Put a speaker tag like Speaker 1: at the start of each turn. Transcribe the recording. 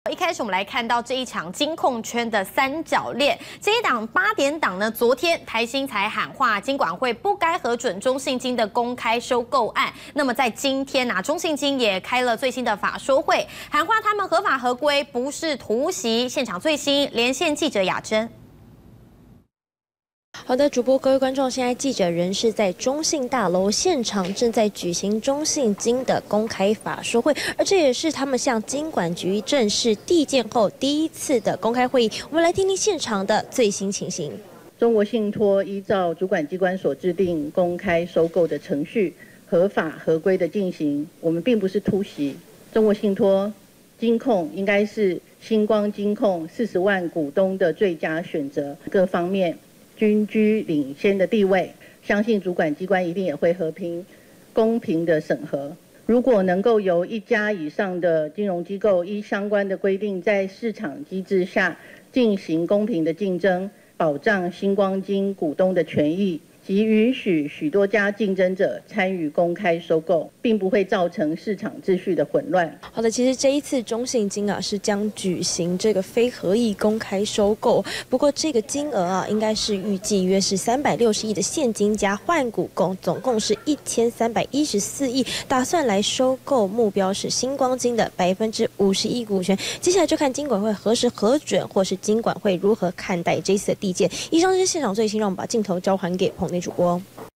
Speaker 1: 一开始我们来看到这一场金控圈的三角恋，这一档8点档呢，昨天台新才喊话金管会不该核准中信金的公开收购案。那么在今天中信金也开了最新的法说会，喊话他们合法合规，不是突袭。现场最新连线记者雅珍。
Speaker 2: 好的，主播各位观众，现在记者人是在中信大楼现场，正在举行中信金的公开法说会，而这也是他们向金管局正式递件后第一次的公开会议。我们来听听现场的最新情形。
Speaker 3: 中国信托依照主管机关所制定公开收购的程序，合法合规的进行，我们并不是突袭。中国信托金控应该是星光金控40万股东的最佳选择，各方面 均居领先的地位，相信主管机关一定也会和平、公平的审核。如果能够由1家以上的金融机构依相关的规定，在市场机制下进行公平的竞争，保障星光金股东的权益，及允许许多家竞争者参与公开收购，并不会造成市场秩序的混乱。
Speaker 2: 好的，其实这一次中信金是将举行这个非合意公开收购，不过这个金额应该是预计约是360亿的现金加换股总共是1314亿，打算来收购，目标是星光金的51%股权。接下来就看金管会何时核准，或是金管会如何看待这次的递件。以上是现场最新，让我们把镜头交还给棚内主播。